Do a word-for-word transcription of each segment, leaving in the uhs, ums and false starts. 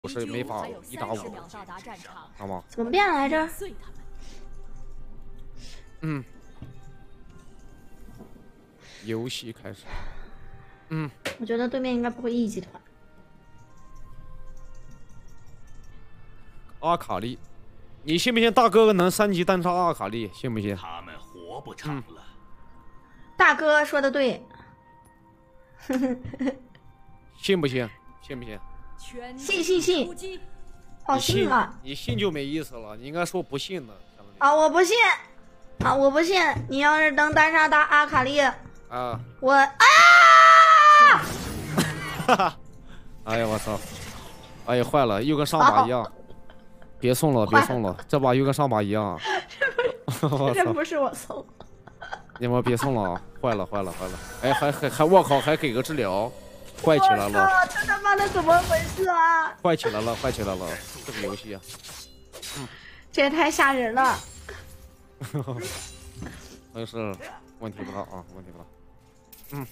我是没法一打五，好吗？ 怎么变来着？ 嗯，游戏开始。嗯， 我觉得对面应该不会 E 集团。 阿卡丽，你信不信大哥哥能三级单杀阿卡丽？信不信？ 他们活不成了。嗯、 大哥说的对。 信不信？信不信？ 信信信。哦，信了。 你信就没意思了，你应该说不信的。 啊，我不信。啊，我不信。你要是能单杀大阿卡丽， 啊， 我啊！ 哈哈！哎呀，我操！哎呀，坏了，又跟上把一样。别送了，别送了，这把又跟上把一样。 这不是我送。 你们别送了，坏了，坏了，坏了！哎，还还还，我靠，还给个治疗，坏起来了！ 这他妈的怎么回事啊？ 坏起来了，坏起来了！这个游戏啊， 嗯，这也太吓人了。 没事，问题不大啊，问题不大。嗯。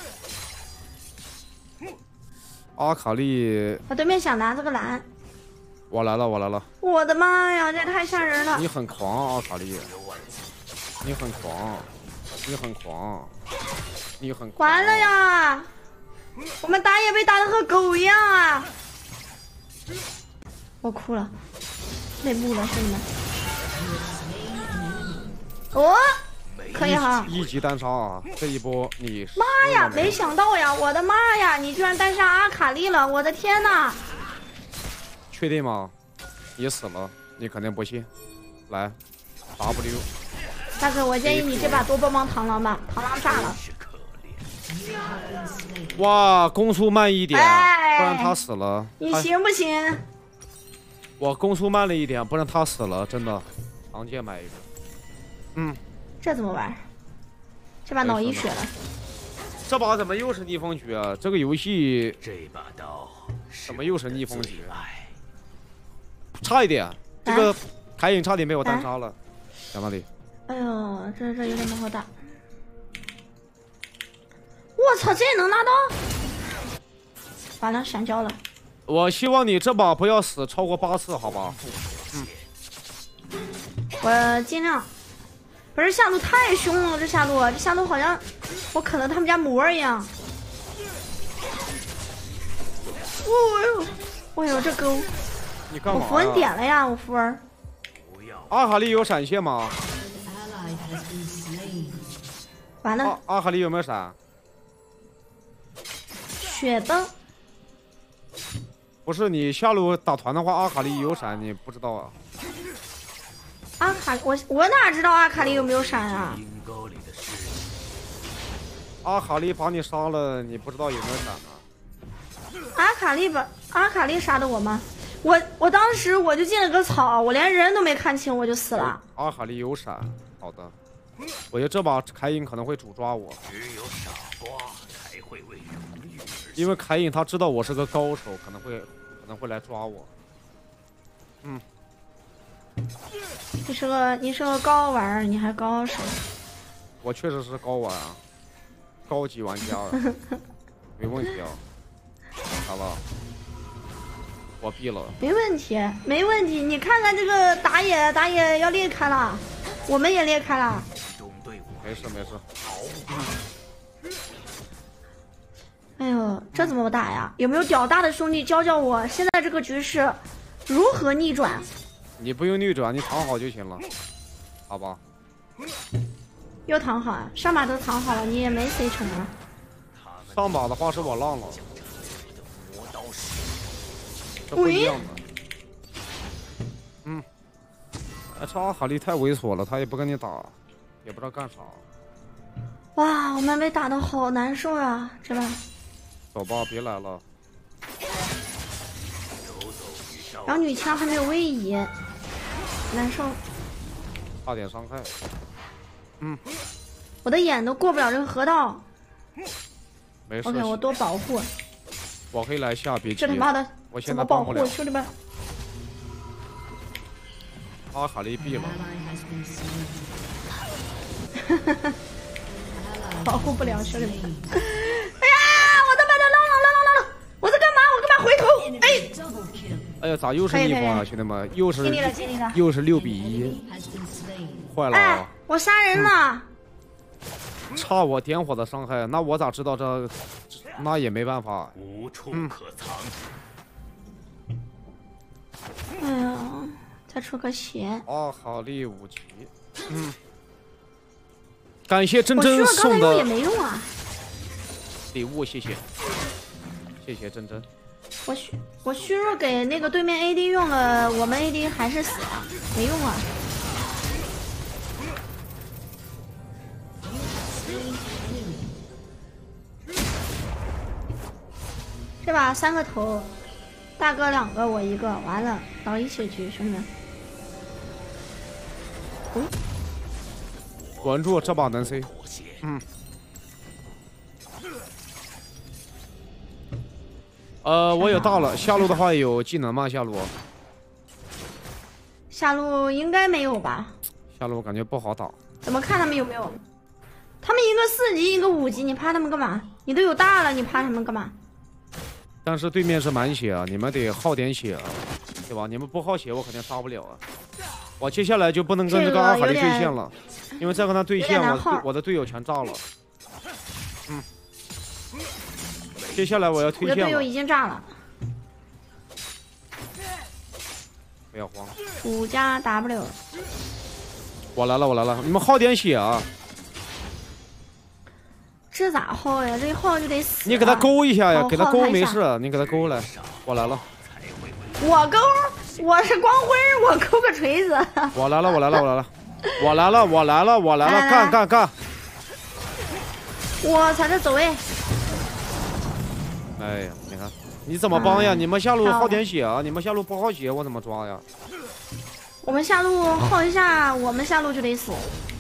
阿卡丽， 我对面想拿这个蓝。 我来了，我来了！ 我的妈呀，这太吓人了！ 你很狂，阿卡丽，你很狂，你很狂，你很狂！ 完了呀！我们打野被打得和狗一样啊！我哭了，内幕了，兄弟们！哦，可以哈！ 一级单杀啊！这一波你…… 妈呀，没想到呀！我的妈呀，你居然单杀阿卡丽了！我的天哪！ 确定吗？你死了，你肯定不信。来 ，W。 大哥，我建议你这把多帮帮螳螂吧，螳螂炸了。 哇，攻速慢一点， 哎、 不然他死了。 你行不行？ 我攻速慢了一点，不然他死了，真的。昂剑买一个。嗯。 这怎么玩？这把脑溢血了。 这把怎么又是逆风局啊？这个游戏这把刀怎么又是逆风局？差一点，这个凯隐差点被我单杀了，在哪里？ 哎呦，这这有点不好打。我操，这也能拿到？完了，闪交了。 我希望你这把不要死超过八次，好吧？嗯， 我尽量。不是下路太凶了，这下路，这下路好像我啃了他们家膜一样。哦呦，哎呦，这勾！ 你干嘛、啊？ 我符文点了呀，我符文。 阿卡丽有闪现吗？ 完了。 阿卡丽有没有闪？ 雪崩。 不是你下路打团的话，阿卡丽有闪，你不知道啊？ 阿卡，我我哪知道阿卡丽有没有闪啊？ 阿卡丽把你杀了，你不知道有没有闪啊？ 阿卡丽把阿卡丽杀的我吗？我我当时我就进了个草，我连人都没看清，我就死了。 阿卡丽有闪，好的。我觉得这把凯隐可能会主抓我。 只有傻瓜才会为荣誉。 因为凯隐他知道我是个高手，可能会可能会来抓我。嗯。 你是个你是个高玩，你还高手？ 我确实是高玩啊，高级玩家啊，没问题啊。好了，我毙了。 没问题，没问题。你看看这个打野，打野要裂开了，我们也裂开了。 没事没事。 哎呦，这怎么打呀？有没有屌大的兄弟教教我？现在这个局势如何逆转？ 你不用逆转，你躺好就行了，好吧？ 又躺好啊！上把都躺好了，你也没 C 成啊。 上把的话是我浪了，这不一样的。嗯，哎，这阿卡丽太猥琐了，他也不跟你打，也不知道干啥。 哇，我们被打的好难受呀，这把。 走吧，别来了。 然后女枪还没有位移。难受， 差点伤害。嗯， 我的眼都过不了这个河道。 没事。 OK， 我多保护。 我可以来下，别急。 这他妈的， 我现怎么保护，兄弟们？ 阿卡丽毙了。 保护不了，兄弟们。哎呀，我他妈的浪浪浪浪浪浪！我在干嘛？我干嘛回头？哎。 哎呀，咋又是逆风啊，兄弟们，又是尽力了，尽力了。 又是六比一，坏了哎啊！， 我杀人了。 差我点火的伤害，那我咋知道这？那也没办法。 无处可藏。 哎呀，再出个血。 哦，好利五级。嗯。感谢真我虚真弱刚才用送的也没用啊。 礼物，谢谢，谢谢真真。 我虚我虚弱给那个对面 A D 用了，我们 A D 还是死了，没用啊。这把三个头，大哥两个，我一个，完了搞一血局，兄弟们。嗯， 关注这把能 C。嗯。呃，我也大了。下路的话有技能吗？下路？ 下路应该没有吧？ 下路感觉不好打。 怎么看他们有没有？他们一个四级，一个五级，你怕他们干嘛？你都有大了，你怕他们干嘛？ 但是对面是满血啊，你们得耗点血啊，对吧？你们不耗血，我肯定杀不了啊。我接下来就不能跟这个阿卡丽对线了，因为再跟他对线，我我的队友全炸了。嗯。接下来我要推线了。 我的队友已经炸了。 不要慌。 五加 W。 我来了，我来了，你们耗点血啊！ 这咋耗呀？这一耗就得死。 你给他勾一下呀，给他勾没事。 你给他勾来，我来了。 我勾，我是光辉，我勾个锤子。 我来了，我来了，我来了，我来了，我来了，我来了，干干干！ 我操，这走位。 哎呀，你看，你怎么帮呀？你们下路耗点血啊！你们下路不耗血，我怎么抓呀？ 我们下路耗一下，我们下路就得死。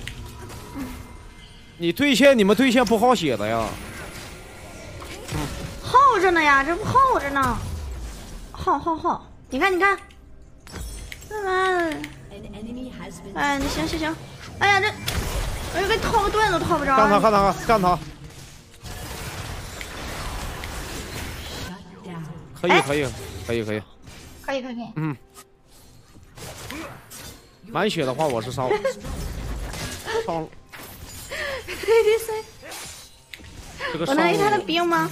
你对线，你们对线不耗血的呀？ 耗着呢呀，这不耗着呢。耗耗耗！你看，你看。嗯。哎，你行行行。哎呀，这我又给套个盾都套不着。 干他，干他，干他！可以，可以，可以，可以。 可以，可以，可以。 嗯。满血的话，我是烧烧。 A D C。 这个我能 A 他的兵吗？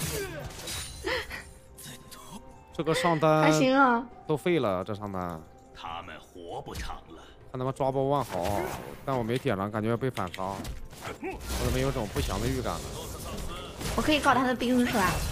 这个上单还行啊， 都废了，这上单。 他们活不长了。 看他们抓不万豪，但我没点燃，感觉要被反杀，我怎么有种不祥的预感呢？ 我可以搞他的兵是吧？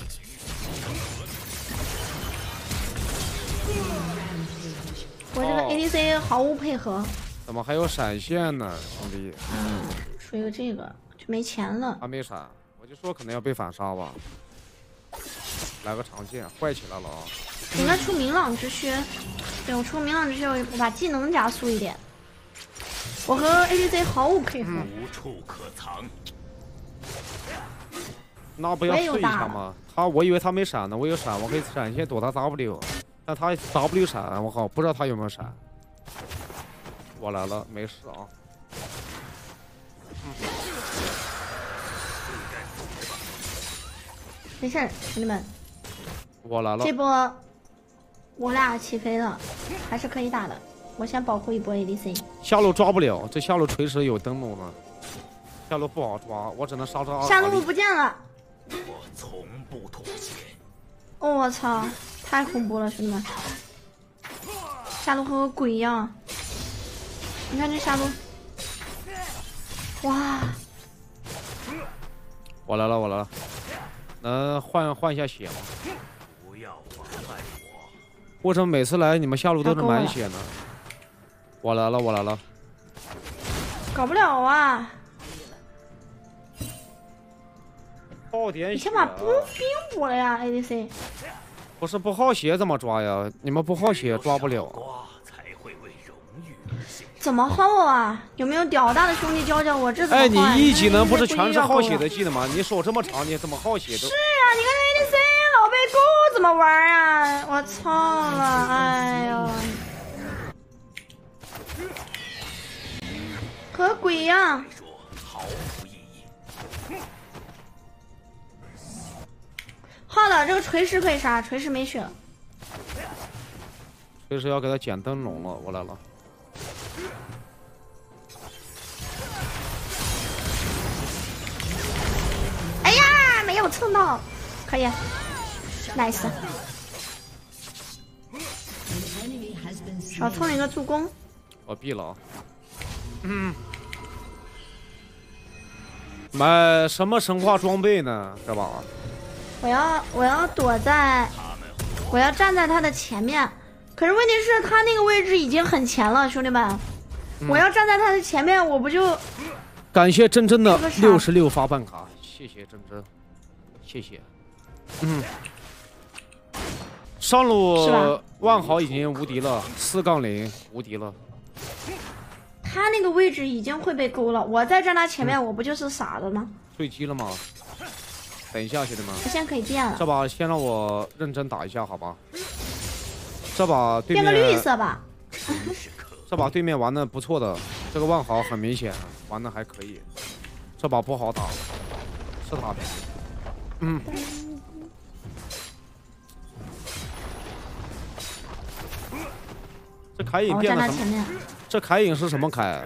我这个 A D C 毫无配合。 怎么还有闪现呢，兄弟？ 嗯，说一个这个就没钱了。 还没闪，我就说可能要被反杀吧。来个长剑，坏起来了啊！ 应该出明朗之靴。对，我出明朗之靴，我把技能加速一点。我和 A D C 毫无配合。 无处可藏。 那不要试一下吗？他，我以为他没闪呢，我有闪，我可以闪现躲他 W， 但他 W 闪，我靠，不知道他有没有闪。我来了，没事啊。嗯、 没事，兄弟们。 我来了。 这波我俩起飞了，还是可以打的。我先保护一波 A D C。 下路抓不了，这下路锤石有灯笼呢，下路不好抓，我只能杀这阿卡丽。 下路不见了。 我从不妥协。 哦，我操，太恐怖了，兄弟们！下路和个鬼一样。你看这下路，哇！ 我来了，我来了，能换换一下血吗？ 不要妨碍我！为什么每次来你们下路都是满血呢？我来了，我来了。 搞不了啊！ 耗点血、啊。 你先把步兵补了呀 ，A D C。 不是不耗血怎么抓呀？你们不耗血抓不了。 怎么耗啊？有没有屌大的兄弟教教我？这怎么耗、啊？ 哎，你一技能不是全是耗血的技能吗？你手这么长，你怎么耗血都？ 是啊，你看这 A D C 老被勾怎么玩啊？我操了，哎呦！和鬼一样。耗了，这个锤石可以杀，锤石没血了。 随时要给他捡灯笼了，我来了。 哎呀，没有蹭到，可以 ，nice。少蹭了一个助攻。 我毙了啊！嗯。买什么神话装备呢？这把我要我要躲在，我要站在他的前面。可是问题是，他那个位置已经很前了，兄弟们。嗯、我要站在他的前面，我不就？ 感谢真真的六十六发办卡，谢谢真真，谢谢。嗯。上路万豪已经无敌了，四杠零无敌了。 他那个位置已经会被勾了，我再站他前面，嗯、我不就是傻子吗？ 坠机了吗？等一下，兄弟们， 我现在可以变了。 这把先让我认真打一下，好吧？这把对面变个绿色吧。 这把对面玩的不错的，这个万豪很明显玩的还可以。这把不好打，是他的。嗯。这凯隐变了什么？这凯隐是什么凯？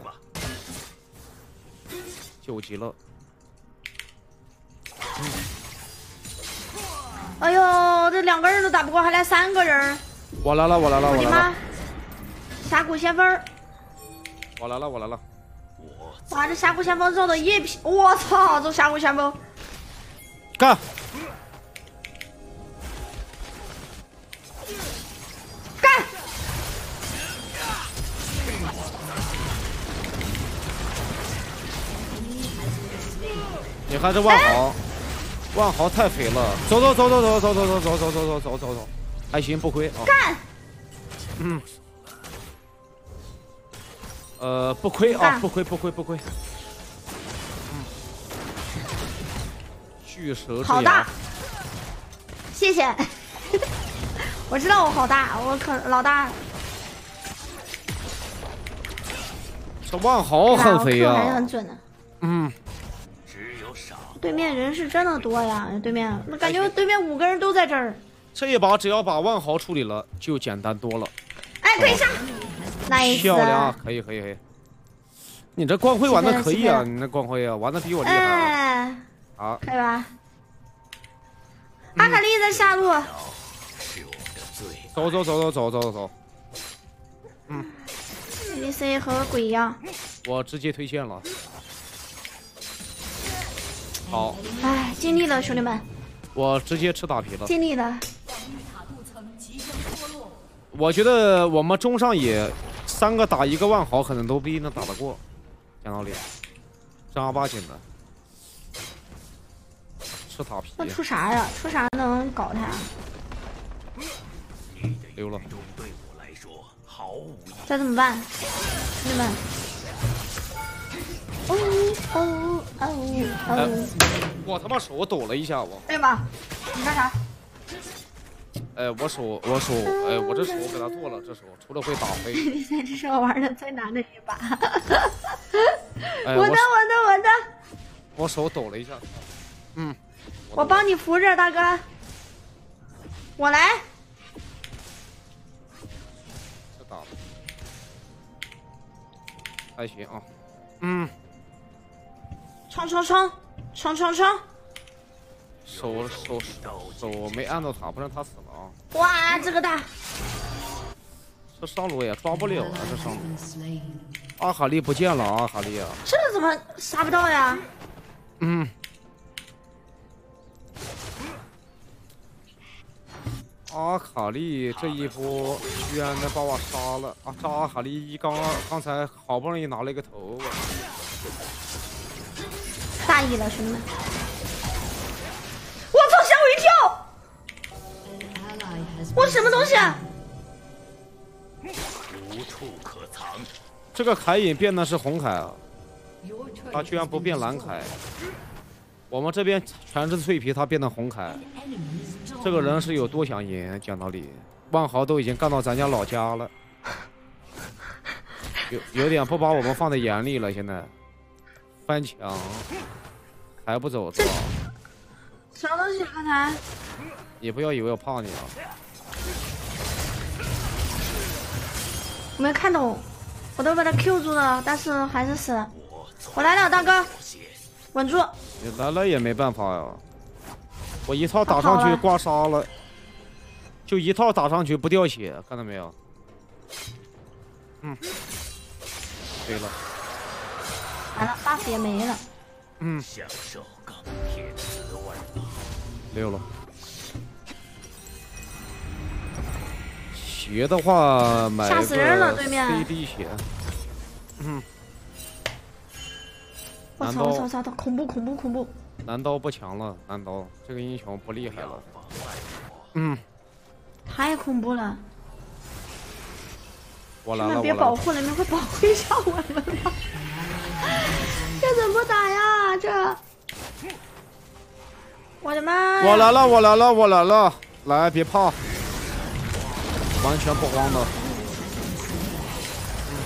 九级了。嗯、 哎呦，这两个人都打不过，还来三个人。 我来了，我来了，我来了。 峡谷先锋。 我来了，我来了。 哇，这峡谷先锋肉的一批，我操，这峡谷先锋。 干！ 干！ 你看这万豪，万豪太肥了。走走走走走走走走走走走走走走，还行，不亏啊。 干。 嗯。呃，不亏啊，不亏不亏不亏。嗯。巨蛇之牙。 好大。谢谢。我知道我好大，我可老大。 这万豪很肥呀、啊， 还是很准的。 嗯。 对面人是真的多呀，对面我感觉对面五个人都在这儿。 这一把只要把万豪处理了，就简单多了。 哎，可以上，nice， 漂亮啊，可以可以可以。你这光辉玩的可以啊，你那光辉啊，玩的比我厉害、啊。 哎， 好， 可以吧？阿卡丽在下路。 走走走走走走走。嗯。 D C 和鬼一样。 我直接推线了。好， 哎，尽力了，兄弟们。 我直接吃打皮了。 尽力了。 我觉得我们中上野三个打一个万豪，可能都不一定能打得过。讲道理，正儿八经的吃打皮。 那出啥呀？出啥能搞他？ 溜了。 这怎么办，兄弟们？哦哦哦哦！ 我他妈手抖了一下，我。 对吧？你干啥？ 哎，我手，我手，哎，我这手给他剁了，这手除了会打飞。 你这是我玩的最难的一把。 哎、 我的，我的，我的。 我手抖了一下。嗯。 我, 我帮你扶着，大哥。我来。 这打了。还行啊。嗯。 冲冲冲冲冲冲！ 手手手没按到他，不然他死了啊！ 哇，这个大！ 这上路也抓不了啊！这上路，阿卡丽不见了，阿卡丽啊！ 这怎么杀不到呀？ 嗯。阿卡丽这一波居然能把我杀了啊！这阿卡丽一刚刚才好不容易拿了一个头啊！ 大意了，兄弟们！我操！吓我一跳！我什么东西啊？ 无处可藏。 这个凯隐变的是红凯啊，他居然不变蓝凯。我们这边全是脆皮，他变成红凯。这个人是有多想赢？讲道理，万豪都已经干到咱家老家了，有有点不把我们放在眼里了，现在。翻墙还不走，走什么东西？刚才你不要以为我怕你啊！ 我没看懂，我都把他 Q 住了，但是还是死了。我来了，大哥，稳住。 你来了也没办法呀，我一套打上去挂杀了，就一套打上去不掉血，看到没有？嗯，对了， 完了 ，buff 也没了。 嗯， 享受钢铁滋味吧。 溜了。血的话买吓死人了，对面。 飞滴血。嗯。 我操！我操！我操！恐怖！恐怖！恐怖！ 男刀不强了，男刀这个英雄不厉害了。嗯。 太恐怖了。 我来了， 别保护了，你们会保护一下我们吗？这怎么打呀？这，我的妈！ 我来了，我来了，我来了！来，别怕，完全不慌的。嗯、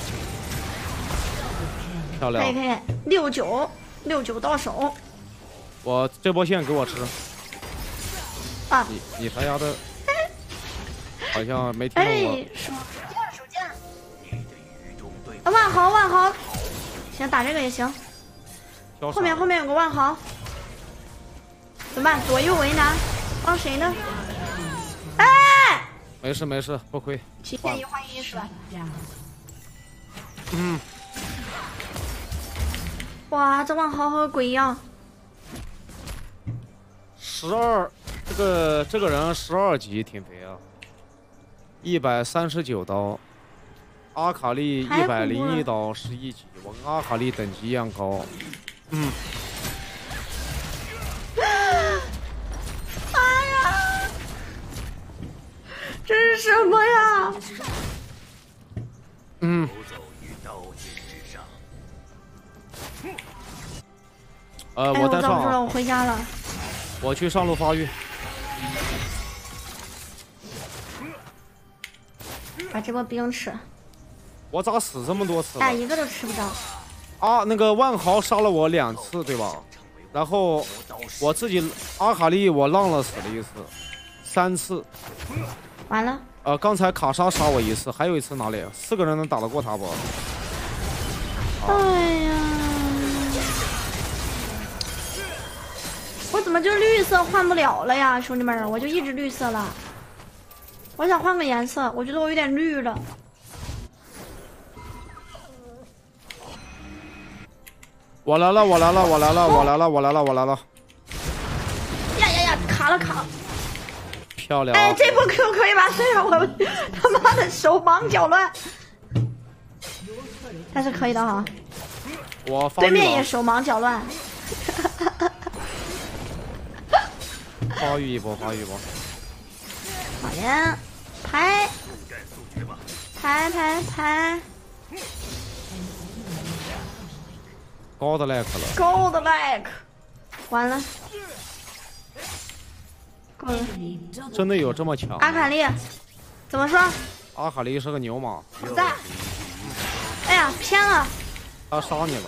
漂亮！ 可以可以，六九六九到手。 我这波线给我吃。 啊！ 你你他丫的，好像没听懂我。 哎，手手剑。啊，万豪万豪，行，打这个也行。后面后面有个万豪，怎么办？左右为难，帮谁呢？哎， 没事没事，不亏。 七变一换一是吧？ 嗯。 哇，这万豪和鬼一样。 十二，这个这个人十二级挺肥啊，一百三十九刀。阿卡丽一百零一刀，十一级，我跟阿卡丽等级一样高。嗯。 哎呀，这是什么呀？ 嗯。呃， 哎、 我带上、啊。 我了，我回家了。 我去上路发育。 把这波兵吃。 我咋死这么多次了？ 哎，一个都吃不着。 啊，那个万豪杀了我两次，对吧？然后我自己阿卡丽我浪了死了一次，三次。 完了。 呃，刚才卡莎杀我一次，还有一次哪里？四个人能打得过他不？ 哎呀，我怎么就绿色换不了了呀，兄弟们！我就一直绿色了。我想换个颜色，我觉得我有点绿了。 我来了，我来了，我来了，我来了，我来了，我来了！ 呀呀呀，卡了卡了！ 漂亮！ 哎，这波 Q 可以吧？虽然我他妈的手忙脚乱，但是可以的哈。 我对面也手忙脚乱。 发育一波，发育一波。 好呀，拍，拍拍拍。 高的 like 了， 高的 like， 完了，够了， 真的有这么强？ 阿卡丽，怎么说？ 阿卡丽是个牛马。 在。哎呀，偏了。 他杀你了。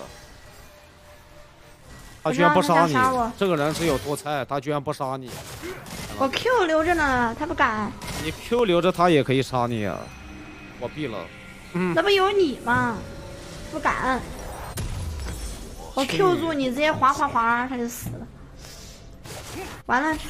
他居然不杀你！这个人只有多菜，他居然不杀你。 我 Q 留着呢，他不敢。 你 Q 留着，他也可以杀你啊！我毙了。嗯。 那不有你吗？不敢。我 Q 住你，直接滑滑滑，他就死了。完了。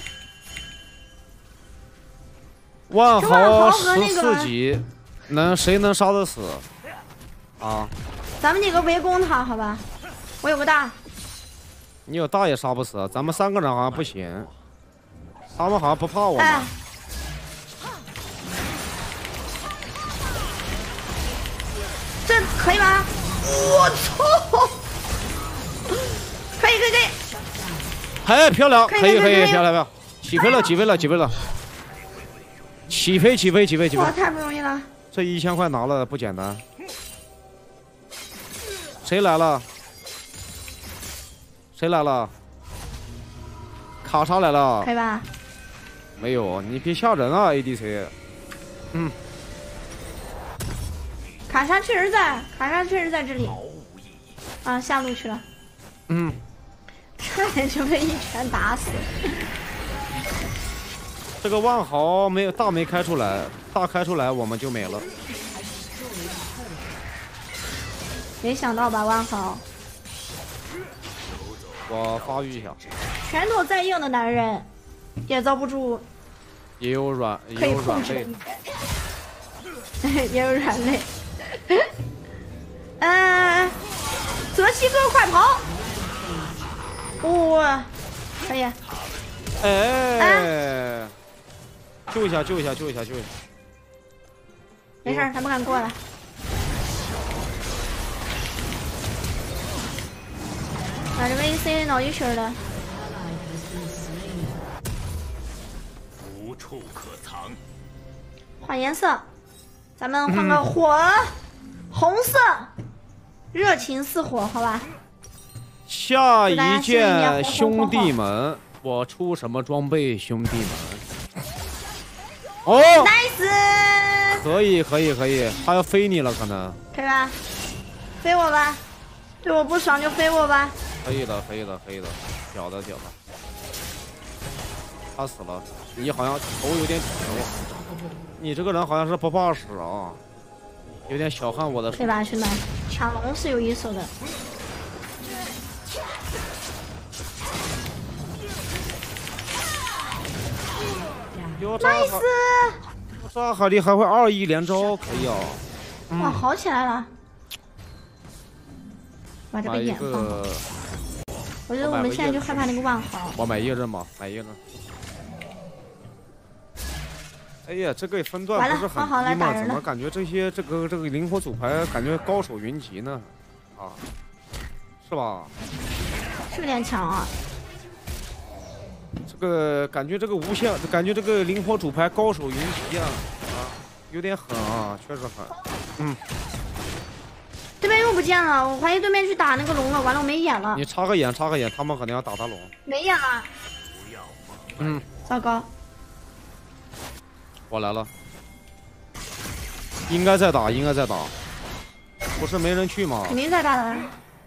万豪十四级，能谁能杀得死？啊！ 咱们几个围攻他，好吧？我有个大。 你有大也杀不死，咱们三个人好像不行。他们好像不怕我们。哎、 这可以吗？我操！可以可以可以。 哎，漂亮！可以可以，漂亮漂亮！起飞了起飞了起飞了！起飞起飞起飞起飞！ 哇，太不容易了！ 这一千块拿了不简单。谁来了？谁来了？卡莎来了。 可以吧？ 没有，你别吓人啊 ！A D C。嗯。 卡莎确实在，卡莎确实在这里。啊，下路去了。 嗯。 差点就被一拳打死。 这个万豪没有大没开出来，大开出来我们就没了。 没想到吧，万豪。 我发育一下。 拳头再硬的男人，也遭不住。 也有软，也有软肋。 也有软肋。嗯，泽西哥，快跑！哇、哦，可以。 哎，啊、救一下，救一下，救一下，救一下。 没事，他们敢过来。把这 V C 脑一血的。 无处可藏。 换颜色，咱们换个火，嗯、红色，热情似火，好吧。 下一件，兄弟们，我出什么装备，兄弟们？哦 ，nice， 可以，可以，可以，他要飞你了，可能。 可以吧？飞我吧，对我不爽就飞我吧。 可以的，可以的，可以的，屌的，屌的。他死了，你好像头有点疼，你这个人好像是不怕死啊，有点小看我的手。 对吧，兄弟？抢龙是有一手的。nice， 这阿卡丽还会二一连招，可以啊。 嗯、哇，好起来了！把这个眼放好。我觉得我们现在就害怕那个万豪。 我买叶刃吧，买叶刃。哎呀，这个分段不是很低吗？怎么感觉这些这个这个灵活组牌感觉高手云集呢？啊，是吧？ 是有点强啊。 这个感觉这个无限，感觉这个灵活主牌高手云集啊啊，有点狠啊，确实狠。嗯。 对面又不见了，我怀疑对面去打那个龙了，完了我没眼了。 你插个眼，插个眼，他们可能要打他龙。 没眼了。 嗯。 糟糕。 我来了。应该再打，应该再打。不是没人去吗？ 肯定在打的。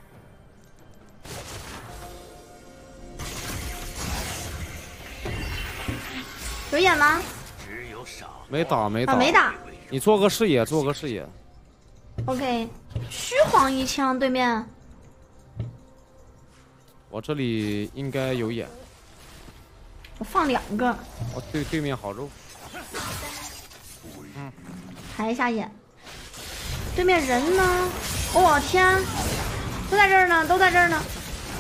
有眼吗？ 没打，没打， 啊、没打。 你做个视野，做个视野。 OK， 虚晃一枪，对面。 我这里应该有眼。 我放两个。 哦，对，对面好肉。嗯。 抬一下眼。对面人呢？我、哦、天，都在这儿呢，都在这儿呢。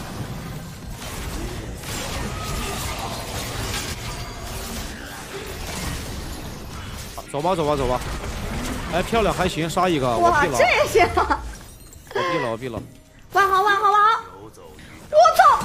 走吧，走吧，走吧。哎，漂亮，还行，杀一个。 哇，这也行。 我毙了，我毙了。 万豪，万豪，万豪！我操！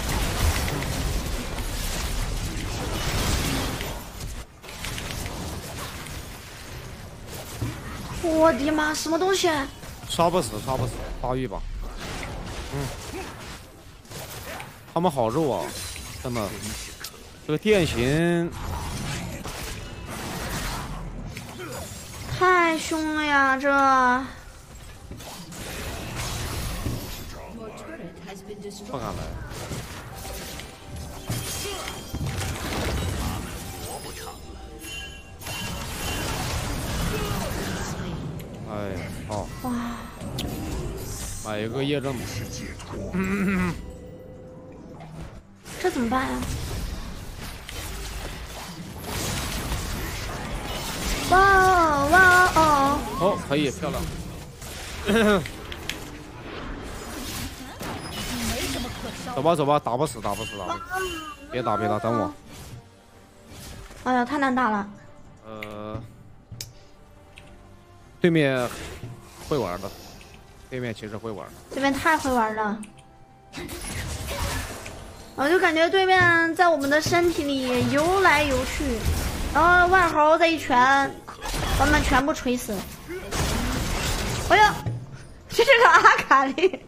我的妈，什么东西？ 杀不死，杀不死，发育吧。嗯。他们好肉啊，真的。这个电刑。 太凶了呀！这不敢来。哎，好。哇！买一个叶刃。嗯。 这怎么办呀？哇哦哇哦！ 哦，可以，漂亮。走吧走吧，打不死打不死打不死，别打别打，等我。 哎呀，太难打了。 呃，对面会玩的，对面其实会玩的。 对面太会玩了，我就感觉对面在我们的身体里游来游去。然后万豪再一拳，把我们全部锤死。哎呀，这是个阿卡丽，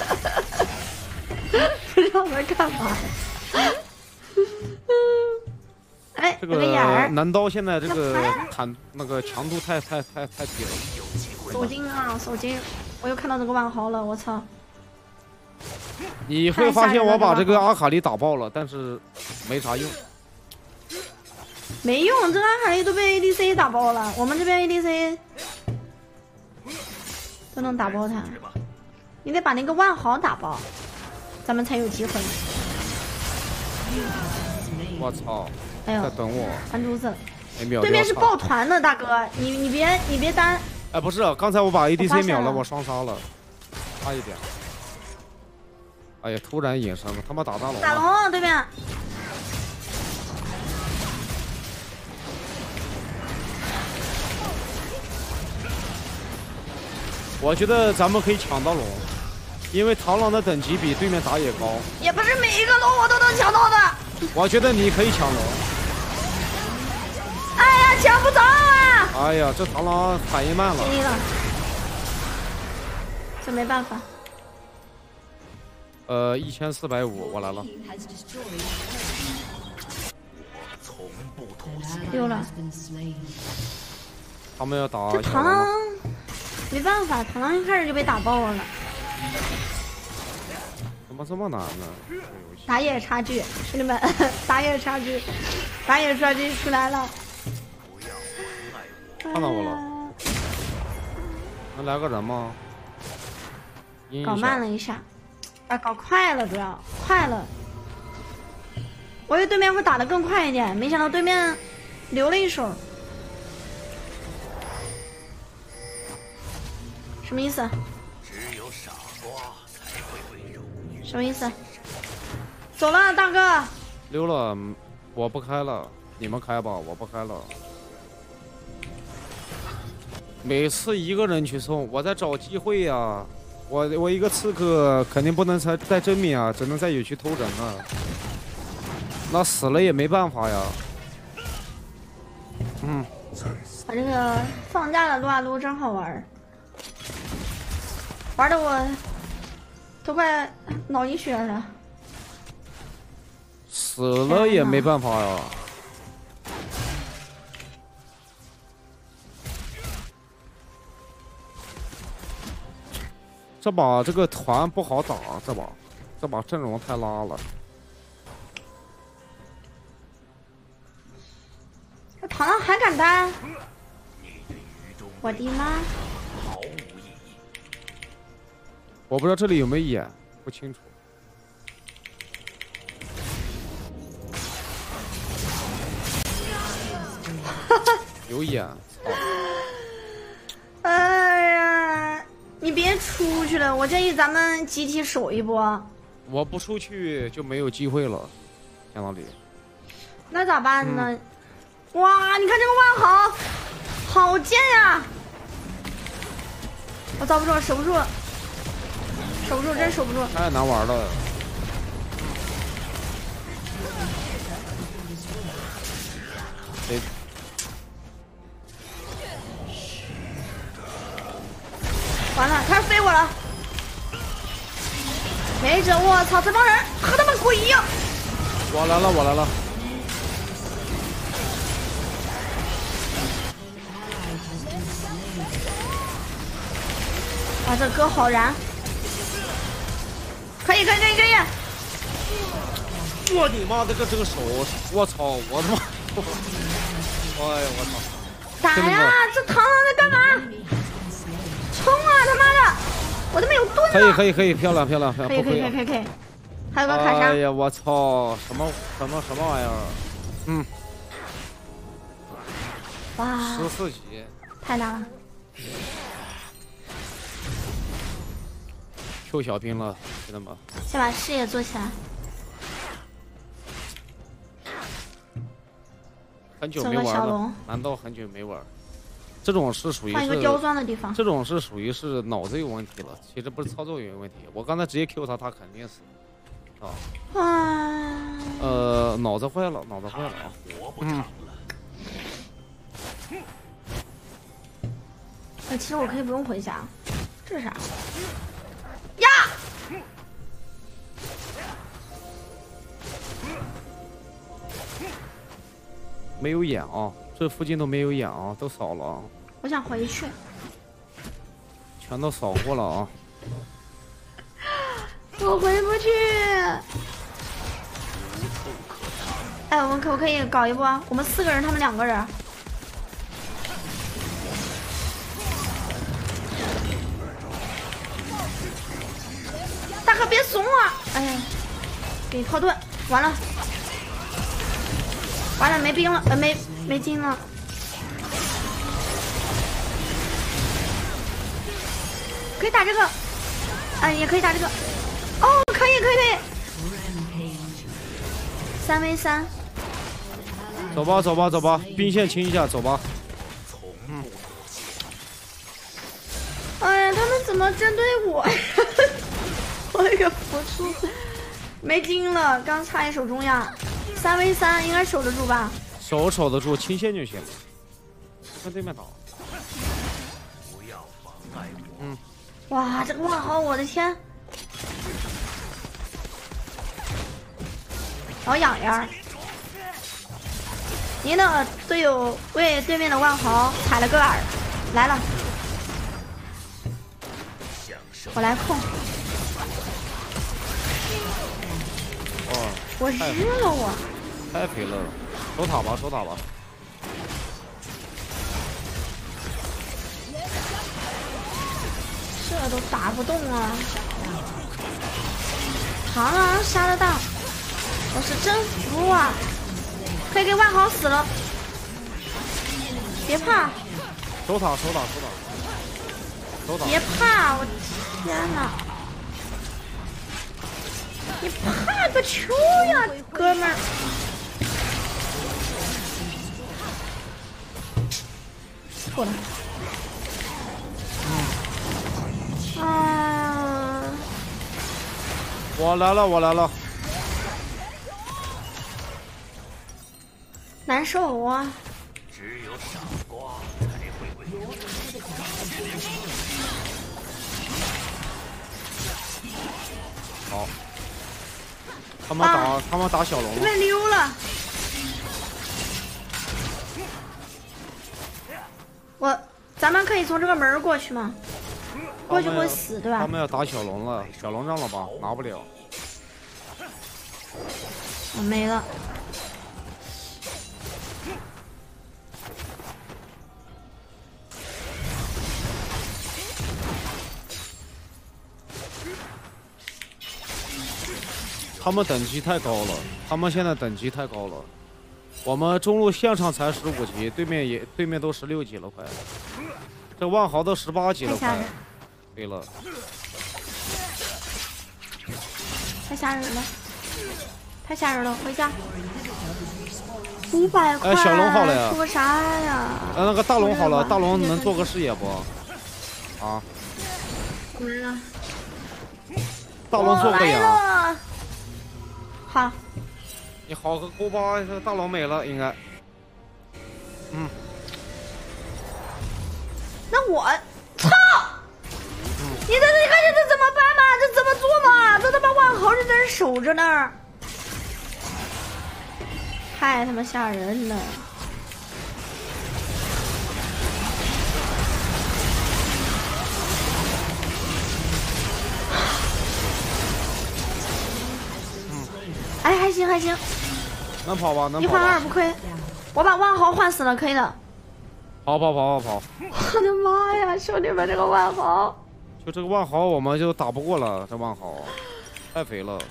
不知道我在干嘛。哎， 这个男刀现在这个砍那个强度太太太太低了。 手筋啊，手筋！我又看到这个万豪了，我操！ 你会发现我把这个阿卡丽打爆了，但是没啥用。 没用，这个阿卡丽都被 A D C 打爆了，我们这边 A D C 都能打爆他。 你得把那个万豪打爆，咱们才有机会。 我操！ 哎呦， 在等我。 完犊子！ 秒对面是抱团的大哥，你你别你别单。 哎，不是，刚才我把 A D C 秒了，我双杀了，差一点。哎呀，突然隐身了，他妈打大龙。 打龙对面。 我觉得咱们可以抢到龙，因为螳螂的等级比对面打野高。 也不是每一个龙我都能抢到的。 我觉得你可以抢龙。 哎呀，抢不着啊！ 哎呀，这螳螂反应慢了。 尽力了，这没办法。 呃，一千四百五，我来了。 丢了。 他们要打。 这螳螂没办法，螳螂一开始就被打爆了。 怎么这么难呢？ 打野差距，兄弟们，打野差距，打野差距出来了。 看到我了。能来个人吗？ 搞慢了一下，啊，搞快了，主要快了。我以为对面会打得更快一点，没想到对面留了一手。什么意思？ 只有傻瓜才会被肉欲。 什么意思？走了，大哥。 溜了，我不开了，你们开吧，我不开了。每次一个人去送，我在找机会呀、啊。我我一个刺客肯定不能在在正面啊，只能在野区偷人啊。那死了也没办法呀。嗯。 把这个放假的撸啊撸真好玩，玩的我都快脑溢血了。 死了也没办法呀。这把这个团不好打，这把这把阵容太拉了。 这螳螂还敢单？我的妈！ 我不知道这里有没有眼，不清楚。有眼。 哎呀！你别出去了，我建议咱们集体守一波。 我不出去就没有机会了，相当于。 那咋办呢？嗯、哇，你看这个万豪，好贱呀！我遭不住，守不住，守不住，真守不住。 太难玩了。谁？ 完了，开始飞我了！没辙，我操，这帮人和他们鬼一样！ 我来了，我来了！ 哇，这歌好燃！可以，可以，可以，可以！ 我的妈，这个这个手，我操，我他妈！哎呀，我操！ 打呀！这螳螂在干嘛？冲啊！他妈的，我都没有盾了。 可以可以可以，漂亮漂亮漂亮。 可以可以可以可以可以，还有个卡莎。 哎呀，我操！什么什么什么玩意儿？嗯。 哇！ 十四级。 太难了。 Q 小兵了，知道吗？ 先把视野做起来。 很久没玩了，难道很久没玩？这种是属于换一个刁钻的地方。 这种是属于是脑子有问题了，其实不是操作有问题。我刚才直接 Q 他，他肯定死。啊。啊。呃，脑子坏了，脑子坏了啊！嗯。 呃，其实我可以不用回家。这是啥？呀！ 没有眼啊！这附近都没有眼啊，都扫了啊！ 我想回去， 全都扫过了啊！ 我回不去。哎，我们可不可以搞一波？我们四个人，他们两个人。 可别怂啊！哎呀，给你套盾，完了，完了，没兵了，呃，没没金了。可以打这个，哎，也可以打这个。哦，可以，可以，可以。三 v 三。 走吧，走吧，走吧，兵线清一下，走吧。嗯。 哎呀，他们怎么针对我呀？我也不出，没金了，刚差一手中呀。三 v 三应该守得住吧？ 守守得住，清线就行了。看对面打。 不要妨碍我。 嗯。 哇，这个万豪，我的天！好痒痒。您的队友为对面的万豪踩了个耳，来了，我来控。 哦， 我日了我！ 太肥了，守塔吧，守塔吧。 这都打不动啊！螳螂杀得到，我是真服啊！可以给万豪死了，别怕！ 守塔，守塔，守塔，守塔！ 别怕！我天哪！你怕个球呀，哥们儿！错了。嗯。啊！ 我来了，我来了。 难受啊！ 只有傻瓜才会为荣。 好，他们打、啊、他们打小龙了。 被溜了。我，咱们可以从这个门过去吗？过去会死，对吧？ 他们要打小龙了，小龙让了吧，拿不了。 我没了。 他们等级太高了，他们现在等级太高了。我们中路现场才十五级，对面也对面都十六级了，快。这万豪都十八级了，快。对了。 太吓人了，太吓人了，回家。五百块。 哎，小龙好了呀。 出个啥呀？ 呃，那个大龙好了，大龙能做个视野不？啊。 没了。 大龙做个呀。 好， 你好个勾巴，这大龙没了，应该。嗯。 那我操！你这你看这怎么办嘛？这怎么做嘛？这他妈万豪这在这守着呢，太他妈吓人了！哎，还行还行， 能跑吧？能跑吧。 一换二不亏，我把万豪换死了，可以的。 跑跑跑跑跑！ 我的妈呀，兄弟们，这个万豪， 就这个万豪我们就打不过了，这万豪太肥了。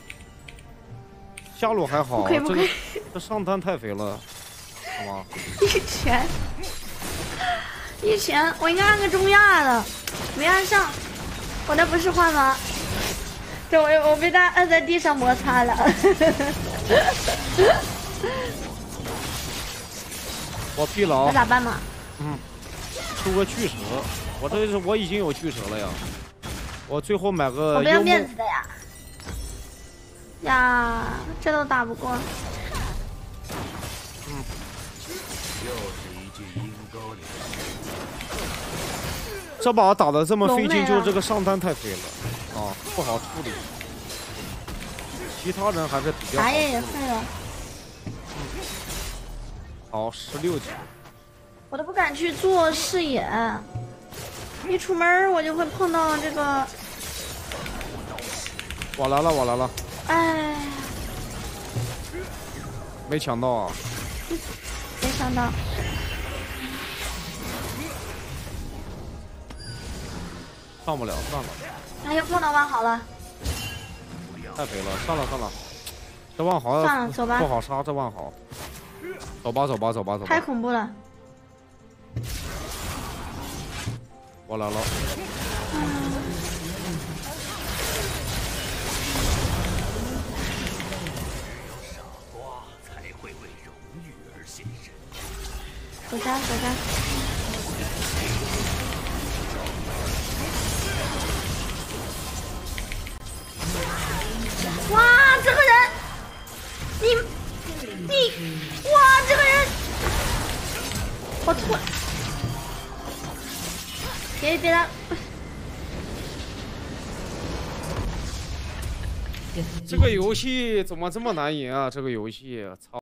下路还好， 不可以不可以， 这个这上单太肥了，好吗？ 一拳，一拳，我应该按个中亚的，没按上，我那不是换吗？对，我我被他按在地上摩擦了。 我疲劳。 那咋办嘛？ 嗯，出个巨蛇，我这是我已经有巨蛇了呀。我最后买个。 我不要面子的呀。呀，这都打不过。 嗯。 又是一句阴沟里。 这把打的这么费劲，就是这个上单太肥了。啊，不好处理。其他人还是比较好。 打野也废了。 嗯、好，十六级。 我都不敢去做视野，一出门我就会碰到这个。 我来了，我来了。 哎。 没抢到啊。 没抢到。 上不了，算了。 哎呀，碰到万好了。 太肥了，算了算了，这万豪算了，走吧， 不好杀这万豪。走吧走吧走吧走吧。 太恐怖了。 我来了。 嗯 走家走家，哇，这个人，你你，哇，这个人，我突，别别打， 这个游戏怎么这么难赢啊？这个游戏，操！